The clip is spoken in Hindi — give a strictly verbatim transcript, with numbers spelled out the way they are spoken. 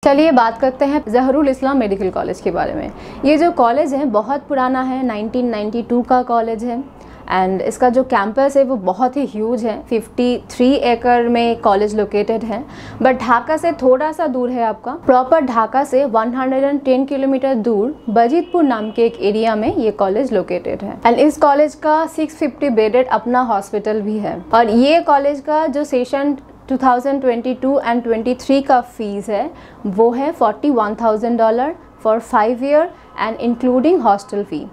चलिए बात करते हैं ज़हरुल इस्लाम मेडिकल कॉलेज के बारे में। ये जो कॉलेज है बहुत पुराना है, नाइनटीन नाइंटी टू का कॉलेज है एंड इसका जो कैंपस है वो बहुत ही ह्यूज है। तिरेपन एकड़ में कॉलेज लोकेटेड है, बट ढाका से थोड़ा सा दूर है आपका। प्रॉपर ढाका से एक सौ दस किलोमीटर दूर बजीतपुर नाम के एक एरिया में ये कॉलेज लोकेटेड है एंड इस कॉलेज का छह सौ पचास बेडेड अपना हॉस्पिटल भी है। और ये कॉलेज का जो सेशन दो हज़ार बाईस एंड तेईस का फीस है वो है इकतालीस हज़ार dollar for five year and including hostel fee.